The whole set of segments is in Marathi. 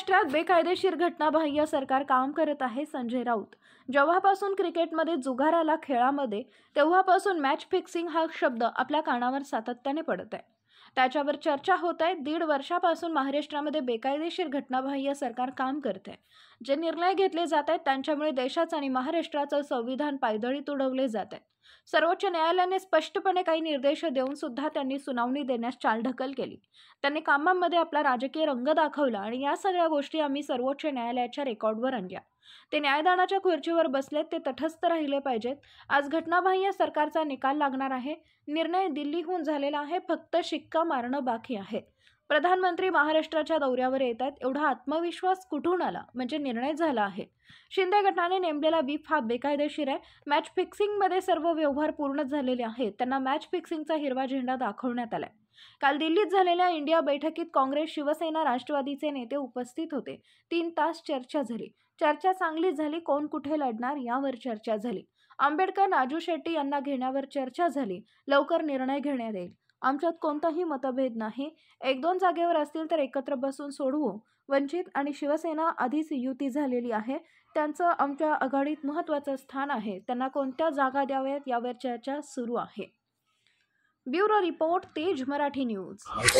महाराष्ट्रात बेकायदेशीर घटनाबाह्य सरकार काम करत आहे. संजय राऊत जेव्हापासून क्रिकेटमध्ये जुगार आला खेळामध्ये, तेव्हापासून मॅच फिक्सिंग हा शब्द आपल्या कानावर सातत्याने पडत आहे. त्याच्यावर चर्चा होत आहे. 1.5 वर्षापासून महाराष्ट्रामध्ये बेकायदेशीर घटनाबाह्य सरकार काम करते. जे निर्णय घेतले जात आहेत त्यांच्यामुळे देशाचं आणि महाराष्ट्राचं संविधान पायदळीत उडवले जात आहे. सर्वोच्च न्यायालयाने स्पष्टपणे काही निर्देश देऊन सुद्धा त्यांनी सुनावणी देण्यास चालढकल केली. त्यांनी कामामध्ये आपला राजकीय रंग दाखवला आणि या सगळ्या गोष्टी आम्ही सर्वोच्च न्यायालयाच्या रेकॉर्डवर आणल्या. ते न्यायदानाच्या खुर्चीवर बसलेत, ते तटस्थ राहिले पाहिजेत. आज घटनाबाह्य सरकारचा निकाल लागणार आहे. निर्णय दिल्लीहून झालेला आहे, फक्त शिक्का मारणं बाकी आहे. प्रधानमंत्री महाराष्ट्राच्या दौऱ्यावर येत आहेत. एवढा आत्मविश्वास कुठून आला? म्हणजे निर्णय झाला आहे. शिंदे गटाने नेमलेला व्हीप हा बेकायदेशीर आहे. मॅच फिक्सिंगमध्ये सर्व व्यवहार पूर्ण झालेले आहेत. त्यांना मॅच फिक्सिंगचा हिरवा झेंडा दाखवण्यात आलाय. काल दिल्लीत झालेल्या इंडिया बैठकीत काँग्रेस, शिवसेना, राष्ट्रवादीचे नेते उपस्थित होते. 3 तास चर्चा झाली. चर्चा चांगली झाली. कोण कुठे लढणार यावर चर्चा झाली. आंबेडकर, राजू शेट्टी यांना घेण्यावर चर्चा झाली. लवकर निर्णय घेण्यात येईल. आमच्यात कोणताही मतभेद नाही. 1-2 जागेवर असतील तर एकत्र बसून सोडवू. वंचित आणि शिवसेना आधीच युती झालेली आहे. त्यांचं आमच्या आघाडीत महत्त्वाचं स्थान आहे. त्यांना कोणत्या जागा द्याव्यात यावर चर्चा सुरू आहे. ब्युरो रिपोर्ट, तेज मराठी न्यूज.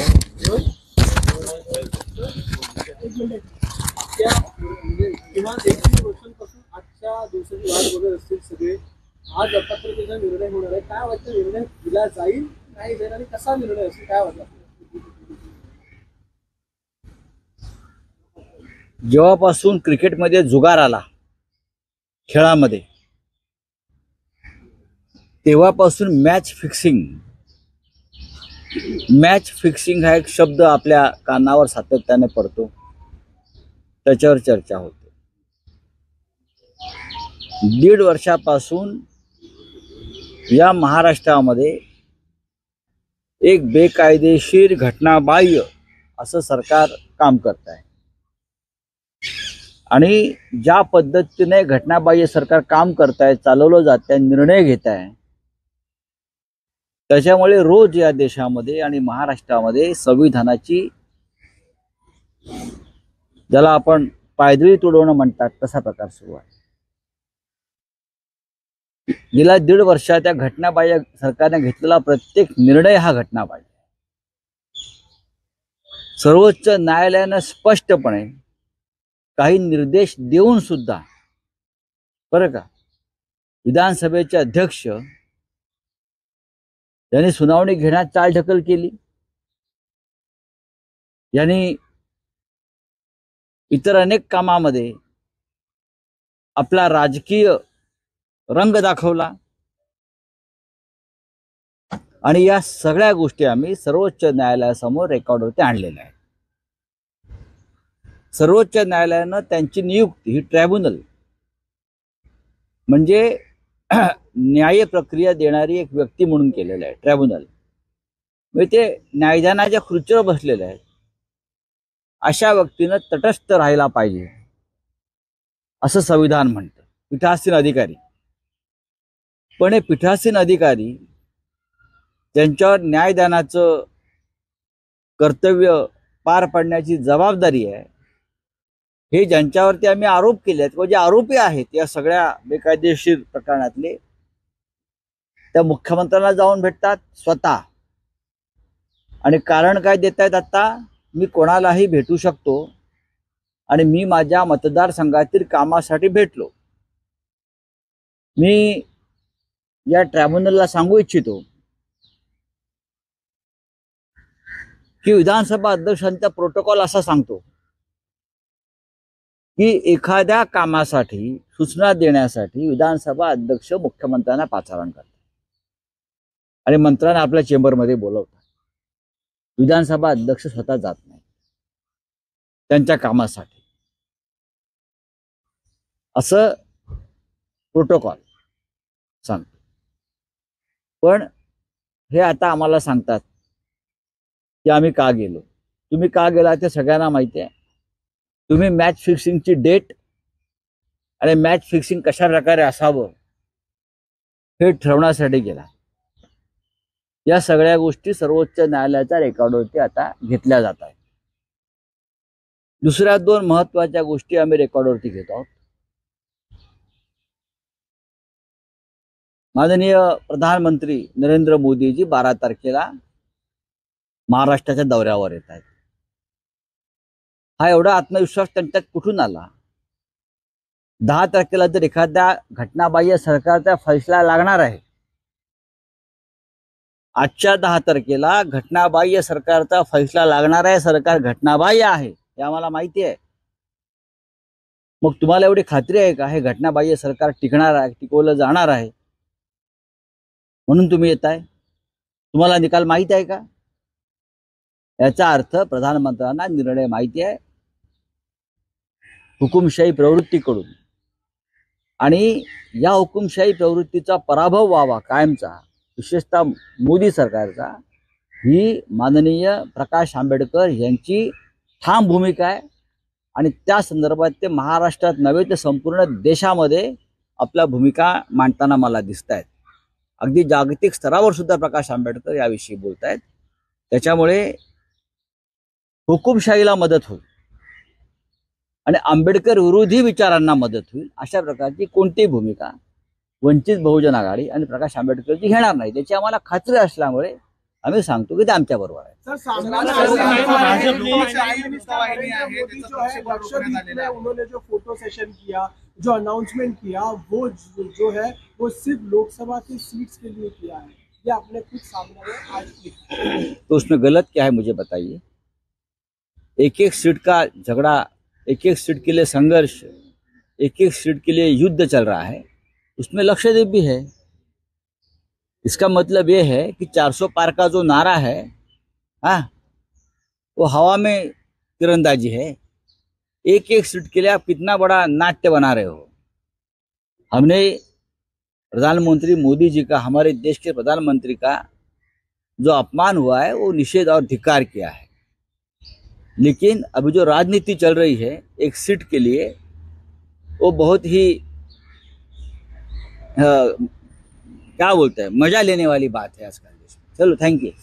किमान 1 वर्षांपासून आजच्या दिवसाची वाट बघत असतील सगळे. आज अपत्रिकेचा निर्णय होणार आहे. काय वाटतं, निर्णय दिला जाईल नाही जाईल आणि कसा निर्णय असेल, काय वाटतं? जेव्हापासून क्रिकेटमध्ये जुगार आला खेळामध्ये, तेव्हापासून मॅच फिक्सिंग हा एक शब्द आपल्या कानावर सातत्याने पडतो. त्याच्यावर चर्चा होते. 1.5 वर्षापासून या महाराष्ट्रामध्ये एक बेकायदेशीर घटनाबाह्य असं सरकार काम करत आहे. आणि ज्या पद्धतीने घटनाबाह्य सरकार काम करत आहे, चालवलं जात आहे, निर्णय घेत आहे, त्याच्यामुळे रोज या देशामध्ये आणि महाराष्ट्रामध्ये संविधानाची, ज्याला आपण पायदळी तुडवणं म्हणतात, तसा प्रकार सुरू आहे. गेल्या 1.5 वर्षात त्या घटनाबाह्य सरकारने घेतलेला प्रत्येक निर्णय हा घटनाबाह्य. सर्वोच्च न्यायालयानं स्पष्टपणे काही निर्देश देऊन सुद्धा, बरं का, विधानसभेचे अध्यक्ष यांनी सुनावणी घेण्यात चालढकल केली. यांनी इतर अनेक कामामध्ये आपला राजकीय रंग दाखवला आणि या सगळ्या गोष्टी आम्ही सर्वोच्च न्यायालयासमोर रेकॉर्डवरती आणलेल्या आहेत. सर्वोच्च न्यायालयानं त्यांची नियुक्ती ही ट्रायब्युनल, म्हणजे न्याय प्रक्रिया देणारी एक व्यक्ती म्हणून केलेलं आहे. ट्रायब्युनल म्हणजे ते न्यायदानाच्या खुर्चीवर बसलेले आहेत. अशा व्यक्तीनं तटस्थ राहायला पाहिजे असं संविधान म्हणतं. पीठासीन अधिकारी, पण हे पीठासीन अधिकारी त्यांच्यावर न्यायदानाचं कर्तव्य पार पाडण्याची जबाबदारी आहे. हे ज्यांच्यावरती आम्ही आरोप केले आहेत किंवा जे आरोपी आहेत या सगळ्या बेकायदेशीर प्रकरणातले, त्या मुख्यमंत्र्यांना जाऊन भेटतात स्वतः आणि कारण काय देत आहेत, आता मी कोणालाही भेटू शकतो आणि मी माझ्या मतदारसंघातील कामासाठी भेटलो. मी या ट्रायब्युनलला सांगू इच्छितो की विधानसभा अध्यक्षांचा प्रोटोकॉल असा सांगतो की एखाद्या कामासाठी सूचना देण्यासाठी विधानसभा अध्यक्ष मुख्यमंत्र्यांना पाचारण करतात आणि मंत्र्यांना आपल्या चेंबरमध्ये बोलवतात. विधानसभा अध्यक्ष स्वतः जात नाही त्यांच्या कामासाठी, असं प्रोटोकॉल सांगतो. पण हे आता आम्हाला सांगतात की आम्ही का गेलो. तुम्ही का गेला ते सगळ्यांना माहिती आहे. तुम्ही मॅच फिक्सिंगची डेट आणि मॅच फिक्सिंग कशा प्रकारे असावं हे ठरवण्यासाठी गेला. या सगळ्या गोष्टी सर्वोच्च न्यायालयाच्या रेकॉर्डवरती आता घेतल्या जात आहेत. दुसऱ्या 2 महत्वाच्या गोष्टी आम्ही रेकॉर्डवरती घेत आहोत. माननीय प्रधानमंत्री नरेंद्र मोदीजी 12 तारखेला महाराष्ट्राच्या दौऱ्यावर येत आहेत. हा एवढा आत्मविश्वास त्यांच्यात कुठून आला? 10 तारखेला जर एखाद्या घटनाबाह्य सरकारचा फैसला लागणार आहे, आजच्या 10 तारखेला घटनाबाह्य सरकारचा फैसला लागणार आहे, सरकार घटनाबाह्य आहे हे आम्हाला माहिती आहे. मग तुम्हाला एवढी खात्री आहे का हे घटनाबाह्य सरकार टिकणार आहे, टिकवलं जाणार आहे म्हणून तुम्ही येताय? तुम्हाला निकाल माहिती आहे का? याचा अर्थ प्रधानमंत्र्यांना निर्णय माहिती आहे हुकुमशाही प्रवृत्तीकडून, आणि या हुकुमशाही प्रवृत्तीचा पराभव व्हावा कायमचा, विशेषतः मोदी सरकारचा, ही माननीय प्रकाश आंबेडकर यांची ठाम भूमिका आहे. आणि त्या संदर्भात ते महाराष्ट्रात नव्हे तर संपूर्ण देशामध्ये आपल्या भूमिका मांडताना मला दिसत आहेत. अगदी जागतिक स्तरावर सुद्धा प्रकाश आंबेडकर याविषयी बोलत आहेत. त्याच्यामुळे हुकुमशाहीला मदत होईल आणि आंबेडकर विरोधी विचारांना मदत होईल अशा प्रकारची कोणतीही भूमिका वंचित बहुजन आघाडी आणि प्रकाश आंबेडकरची घेणार नाही, त्याची आम्हाला खात्री असल्यामुळे आम्ही सांगतो की ते आमच्या बरोबर आहे. उन्होंने जो फोटो सेशन किया, जो अनाउंसमेंट किया, वो जो है वो सिर्फ लोकसभा की सीट्स के लिए किया है, ये आपने खुद सामने आज तो उसमें गलत क्या है मुझे बताइए? एक एक सीट का झगड़ा, एक एक सीट के लिए संघर्ष, एक एक सीट के लिए युद्ध चल रहा है, उसमें लक्षद्वीप भी है. इसका मतलब ये है कि 400 पार का जो नारा है, हाँ, वो हवा में तिरंदाजी है. एक एक सीट के लिए आप कितना बड़ा नाट्य बना रहे हो. हमने प्रधानमंत्री मोदी जी का, हमारे देश के प्रधानमंत्री का जो अपमान हुआ है वो निषेध और धिक्कार किया है. लेकिन अभी जो राजनीति चल रही है एक सीट के लिए, वो बहुत ही क्या बोलते हैं, मजा लेने वाली बात है आजकल देश में. चलो, थैंक यू.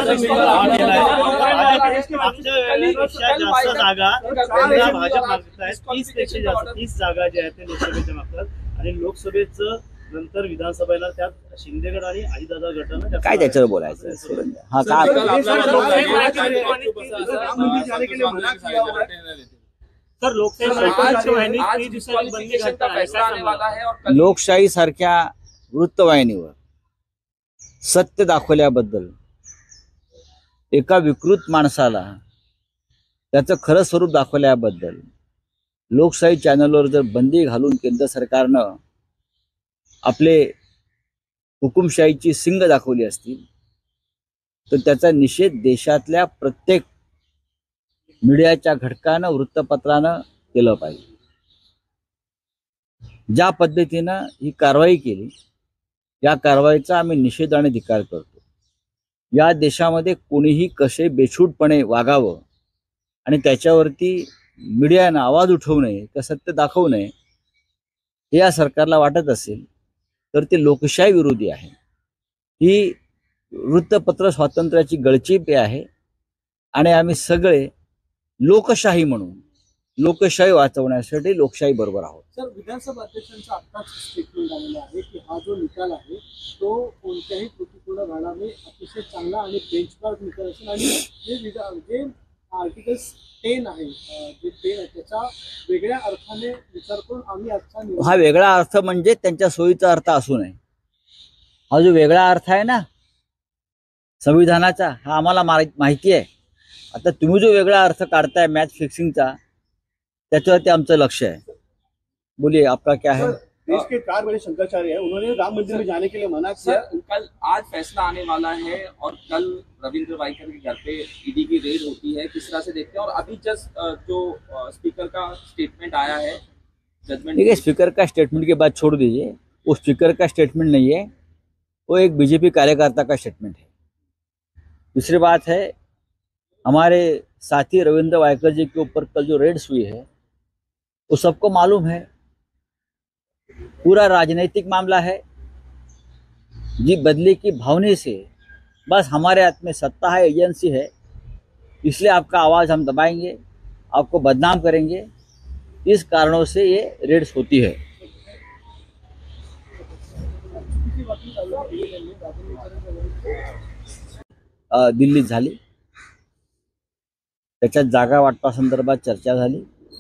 भाजप 30 जागा ज्या आहेत ते लोकसभेच्या मागतात आणि लोकसभेचं नंतर विधानसभेला त्यात शिंदेगड आणि अजितदादा गटानं काय त्याच्यावर बोलायचं? हा का सर, लोकशाही सारख्या वृत्तवाहिनीवर सत्य दाखवल्याबद्दल एका विकृत माणसाला त्याचं खरं स्वरूप दाखवल्याबद्दल लोकशाही चॅनलवर जर बंदी घालून केंद्र सरकारनं आपले हुकुमशाहीची सिंग दाखवली असतील तर त्याचा निषेध देशातल्या प्रत्येक मीडियाच्या घटकानं, वृत्तपत्रानं केलं पाहिजे. ज्या पद्धतीनं ही कारवाई केली, या कारवाईचा आम्ही निषेध आणि धिक्कार करतो. या देशामध्ये कोणीही कसे बेछूटपणे वागावं आणि त्याच्यावरती मीडियानं आवाज उठवू नये, का सत्य दाखवू नये, हे या सरकारला वाटत असेल तर ते लोकशाही विरोधी आहे. ही वृत्तपत्र स्वातंत्र्याची गळचेपी आहे आणि आम्ही सगळे लोकशाही म्हणून लोकशाही वाचवण्यासाठी लोकशाही बरोबर आहोत. सर, विधानसभा अध्यक्षांचा आत्ताच स्टेटमेंट आलेला आहे की हा जो निकाल आहे तो कोणत्याही त्रुटीपूर्ण भागाने अतिशय चांगला आणि बेंचमार्क निकाल असेल आणि जे आर्टिकल 10 आहे, जे 10 आहे त्याचा वेगळ्या अर्थाने विचार करून आम्ही आजचा हा वेगळा अर्थ म्हणजे त्यांच्या सोयीचा अर्थ असू नये. हा जो वेगळा अर्थ आहे ना संविधानाचा, हा आम्हाला माहिती आहे. आता तुम्ही जो वेगळा अर्थ काढताय मॅच फिक्सिंगचा, त्याच्यावरती आमचं लक्ष है. बोलिए, आपका क्या है? देश के 4 बड़े शंकराचार्य हैं, उन्होंने राम मंदिर में जाने के लिए मना किया. कल आज फैसला आने वाला है और कल रविंद्र वाइकर के घर पे ईडी की रेड होती है, किस तरह से देखते हैं? और अभी जस्ट जो स्पीकर का स्टेटमेंट आया है जजमेंट. देखिए, स्पीकर का स्टेटमेंट के बाद छोड़ दीजिए, वो स्पीकर का स्टेटमेंट नहीं है, वो एक बीजेपी कार्यकर्ता का स्टेटमेंट है. दूसरी बात है, हमारे साथी रविंद्र वाइकर जी के ऊपर कल जो रेड्स हुई है वो सबको मालूम है. पूरा राजनीतिक मामला है. जी बदले की भावने से बस हमारे हाथ में सत्ता है, एजेंसी है, इसलिए आपका आवाज़ हम दबाएंगे. आपको बदनाम करेंगे, इस कारणों से ये रेड्स होती है। दिल्लीत झाली, त्याच्यात जागा वाटपासंदर्भात चर्चा झाली।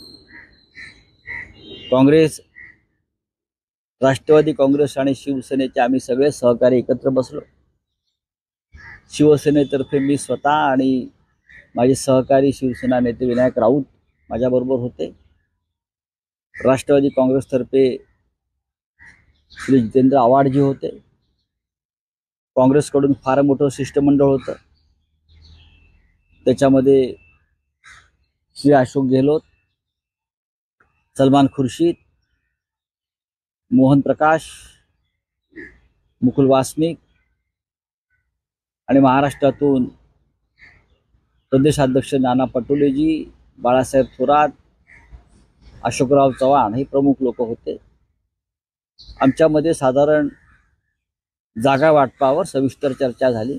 काँग्रेस, राष्ट्रवादी काँग्रेस आणि शिवसेनेचे आम्ही सगळे सहकारी एकत्र बसलो। शिवसेनेतर्फे मी स्वतः आणि माझे सहकारी शिवसेना नेते विनायक राऊत माझ्याबरोबर होते। राष्ट्रवादी काँग्रेसतर्फे श्री जितेंद्र आव्हाडजी होते। काँग्रेसकडून फार मोठं शिष्टमंडळ होतं, त्याच्यामध्ये श्री अशोक गेहलोत, सलमान खुर्शीद, मोहन प्रकाश, मुकुल वासनिक आणि महाराष्ट्रातून प्रदेशाध्यक्ष नाना पटोलेजी, बाळासाहेब थोरात, अशोकराव चव्हाण हे प्रमुख लोक होते। आमच्यामध्ये साधारण जागा वाटपावर सविस्तर चर्चा झाली,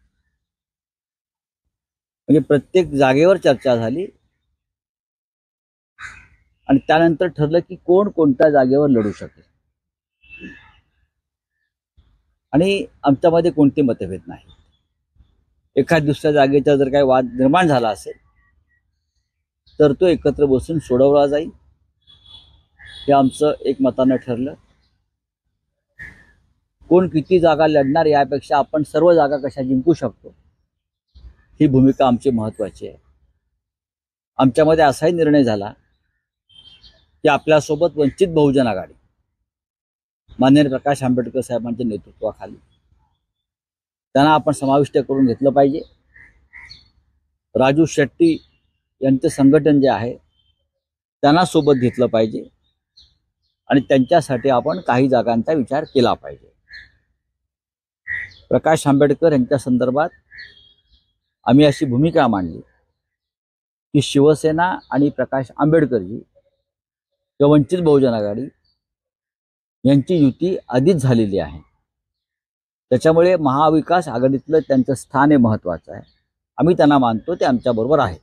म्हणजे प्रत्येक जागेवर चर्चा झाली आणि त्यानंतर ठरलं की कोण कोणत्या जागेवर लढू शकेल आणि आमच्यामध्ये कोणते मतभेद नाही। एखाद दुसऱ्या जागेचा जर काही वाद निर्माण झाला असेल तर तो एकत्र बसून सोडवला जाईल, हे आमचं एकमतानं ठरलं। कोण किती जागा लढणार यापेक्षा आपण सर्व जागा कशा जिंकू शकतो ही भूमिका आमची महत्त्वाची आहे। आमच्यामध्ये असाही निर्णय झाला की आपल्यासोबत वंचित बहुजन आघाडी माननीय प्रकाश आंबेडकर साहेबांच्या नेतृत्वाखाली त्यांना आपण समाविष्ट करून घेतलं पाहिजे। राजू शेट्टी यांचं संघटन जे आहे त्यांना सोबत घेतलं पाहिजे आणि त्यांच्यासाठी आपण काही जागांचा विचार केला पाहिजे। प्रकाश आंबेडकर यांच्या संदर्भात आम्ही अशी भूमिका मांडली की शिवसेना आणि प्रकाश आंबेडकरजी किंवा वंचित बहुजन आघाडी यांची युती आधीच झालेली आहे, त्याच्यामुळे महाविकास आघाडीतलं त्यांचं स्थान हे महत्त्वाचं आहे। आम्ही त्यांना मानतो, ते आमच्याबरोबर आहे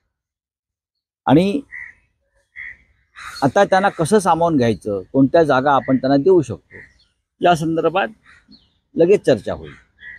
आणि आता त्यांना कसं सामावून घ्यायचं, कोणत्या जागा आपण त्यांना देऊ शकतो या संदर्भात लगेच चर्चा होईल।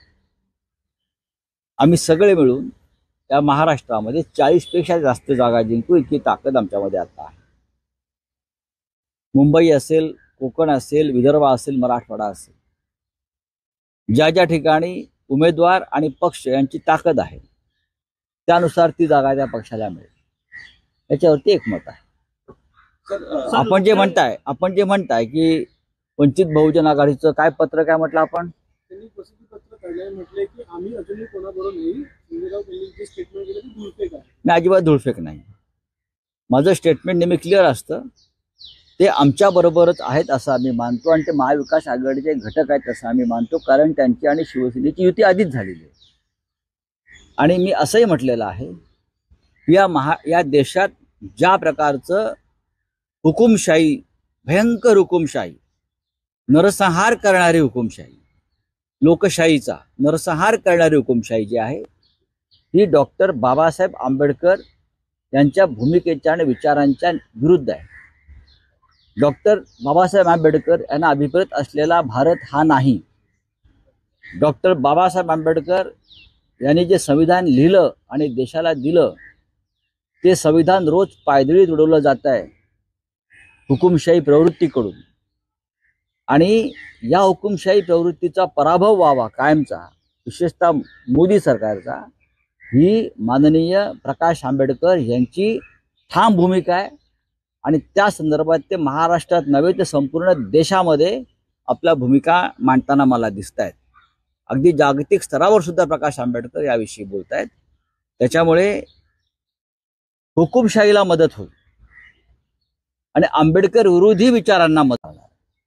आम्ही सगळे मिळून त्या महाराष्ट्रामध्ये 40 पेक्षा जास्त जागा जिंकू इतकी ताकद आमच्यामध्ये आता आहे। मुंबई असेल, कोकण असेल, विदर्भ असेल, मराठवाडा असेल, ज्या ज्या ठिकाणी उमेदवार आणि पक्ष यांची ताकद आहे त्यानुसार ती जागा त्या पक्षाला मिळेल, याच्यावरती एकमत आहे। आपण जे म्हणताय की वंचित बहुजन आघाडीचं काय पत्र काय म्हटलं आपण, त्यांनी प्रसिद्धी पत्र काढल्याने म्हटलंय की आम्ही अजूनही कोणाबरोबर नाही। संजय राऊत यांनी जे स्टेटमेंट केलं ते धुळफेक आहे। नाही, अजिबात धुळफेक नाही। माझं स्टेटमेंट नेहमी क्लिअर असतं, ते आमच्याबरोबरच आहेत असं आम्ही मानतो आणि ते महाविकास आघाडीचे घटक आहेत असं आम्ही मानतो, कारण त्यांची आणि शिवसेनेची युती आधीच झालेली आहे। आणि मी असंही म्हटलेलं आहे की या देशात ज्या प्रकारचं हुकुमशाही, भयंकर हुकुमशाही, नरसंहार करणारी हुकुमशाही, लोकशाहीचा नरसंहार करणारी हुकुमशाही जी आहे ही डॉक्टर बाबासाहेब आंबेडकर यांच्या भूमिकेच्या आणि विचारांच्या विरुद्ध आहे। डॉक्टर बाबासाहेब आंबेडकर यांना अभिप्रेत असलेला भारत हा नाही। डॉक्टर बाबासाहेब आंबेडकर यांनी जे संविधान लिहिलं आणि देशाला दिलं ते संविधान रोज पायदळी तुडवलं जात आहे हुकुमशाही प्रवृत्तीकडून, आणि या हुकुमशाही प्रवृत्तीचा पराभव व्हावा कायमचा, विशेषतः मोदी सरकारचा, ही माननीय प्रकाश आंबेडकर यांची ठाम भूमिका आहे आणि त्या संदर्भात ते महाराष्ट्रात नव्हे तर संपूर्ण देशामध्ये आपल्या भूमिका मांडताना मला दिसत आहेत। अगदी जागतिक स्तरावर सुद्धा प्रकाश आंबेडकर याविषयी बोलत आहेत। त्याच्यामुळे हुकुमशाहीला मदत होईल आणि आंबेडकर विरोधी विचारांना मदत होणार,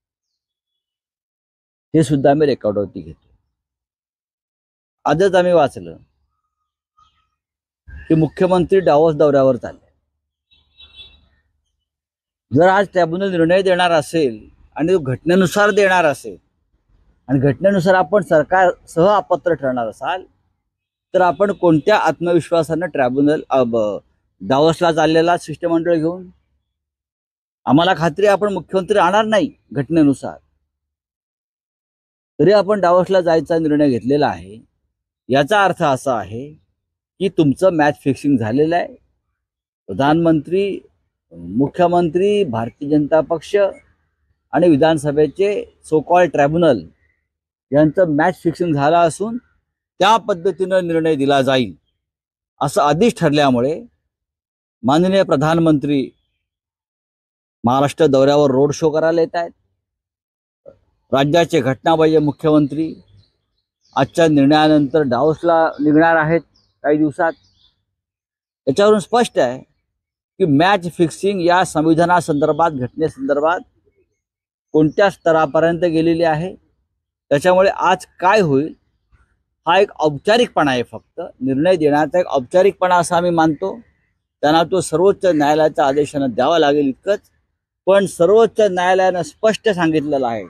हे सुद्धा आम्ही रेकॉर्डवरती घेतो। आजच आम्ही वाचलं की मुख्यमंत्री डावोस दौऱ्यावर चालले। जर आज ट्रिब्युनल निर्णय देणार असेल आणि तो घटनेनुसार देणार असेल आणि घटनेनुसार आपण सरकारसह अपात्र ठरणार असाल तर आपण कोणत्या आत्मविश्वासानं दावसला चाललेला शिष्टमंडळ घेऊन. आम्हाला खात्री आपण मुख्यमंत्री राहणार नाही घटनेनुसार, तरी आपण दावसला जायचा निर्णय घेतलेला आहे. याचा अर्थ असा आहे की तुमचं मॅच फिक्सिंग झालेलं आहे. प्रधानमंत्री, मुख्यमंत्री, भारतीय जनता पक्ष आणि विधानसभेचे सो कॉल्ड ट्रायब्युनल यांचं मॅच फिक्सिंग झालं असून त्या पद्धतीनं निर्णय दिला जाईल असं आधीच ठरल्यामुळे माननीय प्रधानमंत्री महाराष्ट्र दौऱ्यावर रोड शो करायला येत आहेत. राज्याचे घटनाबाह्य मुख्यमंत्री आजच्या निर्णयानंतर डावसला निघणार आहेत काही दिवसात. याच्यावरून स्पष्ट आहे की मॅच फिक्सिंग या संविधानासंदर्भात, घटनेसंदर्भात कोणत्या स्तरापर्यंत गेलेली आहे. त्याच्यामुळे आज काय होईल हा एक औपचारिकपणा आहे, फक्त निर्णय देण्याचा एक औपचारिकपणा असा आम्ही मानतो. त्यांना तो सर्वोच्च न्यायालयाच्या आदेशानं द्यावा लागेल इतकंच. पण सर्वोच्च न्यायालयानं स्पष्ट सांगितलेलं आहे,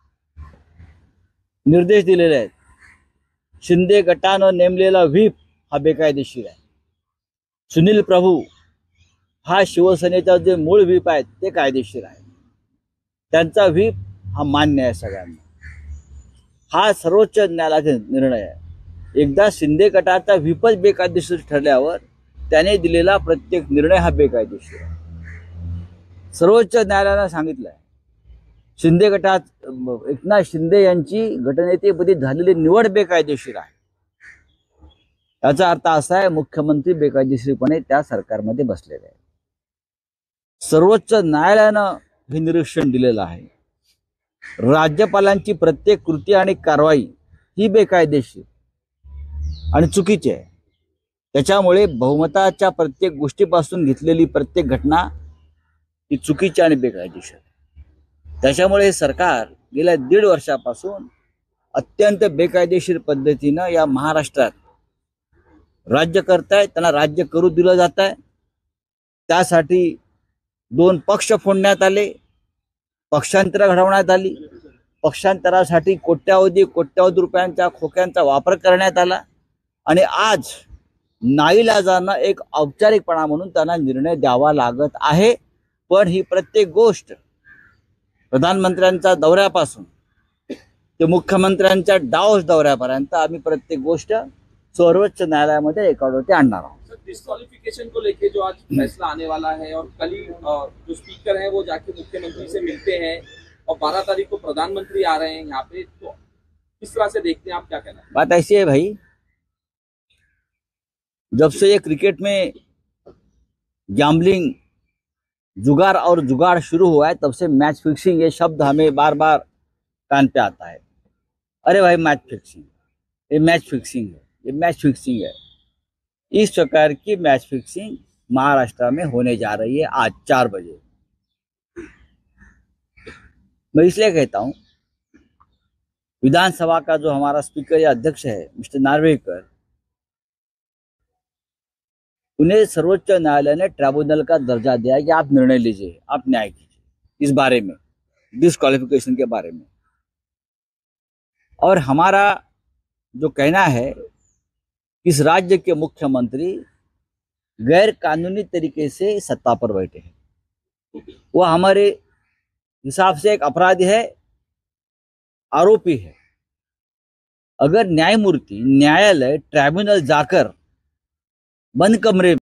निर्देश दिलेले आहेत, शिंदे गटानं नेमलेला व्हीप हा बेकायदेशीर आहे. सुनील प्रभू हा शिवसेनेचा जे मूळ व्हीप आहे ते कायदेशीर आहे. त्यांचा व्हीप हा मान्य आहे सगळ्यांना. हा सर्वोच्च न्यायालयाचा निर्णय आहे. एकदा शिंदे गटाचा व्हीपच बेकायदेशीर ठरल्यावर त्याने दिलेला प्रत्येक निर्णय हा बेकायदेशीर आहे. सर्वोच्च न्यायालयानं सांगितलं आहे, शिंदे गटात एकनाथ शिंदे यांची गटनेतेपदी झालेली निवड बेकायदेशीर आहे. याचा अर्थ असा आहे मुख्यमंत्री बेकायदेशीरपणे त्या सरकारमध्ये बसलेले आहे. सर्वोच्च न्यायालयानं हे निरीक्षण दिलेलं आहे. राज्यपालांची प्रत्येक कृती आणि कारवाई ही बेकायदेशीर आणि चुकीची आहे. त्याच्यामुळे बहुमताच्या प्रत्येक गोष्टीपासून घेतलेली प्रत्येक घटना ही चुकीची आणि बेकायदेशीर आहे. त्याच्यामुळे हे सरकार गेल्या 1.5 वर्षापासून अत्यंत बेकायदेशीर पद्धतीनं या महाराष्ट्रात राज्य करतायत. त्यांना राज्य करू दिलं जात आहे. त्यासाठी 2 पक्ष फोडण्यात आले, पक्षांतर घडवण्यात आली, पक्षांतरासाठी कोट्यावधी रुपयांच्या खोक्यांचा वापर करण्यात आला आणि आज नाईलाजानं एक औपचारिकपणा म्हणून त्यांना निर्णय द्यावा लागत आहे. पण ही प्रत्येक गोष्ट प्रधानमंत्र्यांच्या दौऱ्यापासून ते मुख्यमंत्र्यांच्या डावस दौऱ्यापर्यंत आम्ही प्रत्येक गोष्ट सर्वोच्च न्यायालयामध्ये रेकॉर्डवरती आणणार आहोत. डिस्क्वालिफिकेशन को लेके जो आज फैसला आने वाला है और कल ही जो स्पीकर है वो जाके मुख्यमंत्री से मिलते हैं और 12 तारीख को प्रधानमंत्री आ रहे हैं यहाँ पे, तो किस तरह से देखते हैं आप, क्या कहना है? बात ऐसी है भाई, जब से ये क्रिकेट में गैम्बलिंग, जुगार और जुगाड़ शुरू हुआ है तब से मैच फिक्सिंग ये शब्द हमें बार बार कान पे आता है. अरे भाई मैच फिक्सिंग, ये मैच फिक्सिंग है, ये मैच फिक्सिंग है. इस प्रकार की मैच फिक्सिंग महाराष्ट्र में होने जा रही है आज 4 बजे. मैं इसलिए कहता हूं, विधानसभा का जो हमारा स्पीकर या अध्यक्ष है मिस्टर नार्वेकर, उन्हें सर्वोच्च न्यायालय ने ट्राइब्यूनल का दर्जा दिया कि आप निर्णय लीजिए, आप न्याय कीजिए इस बारे में, डिस्क्वालिफिकेशन के बारे में. और हमारा जो कहना है, इस राज्य के मुख्यमंत्री गैर कानूनी तरीके से सत्ता पर बैठे हैं. वो हमारे हिसाब से एक अपराधी है, आरोपी है. अगर न्यायमूर्ति, न्यायालय, ट्राइब्यूनल जाकर बंद कमरे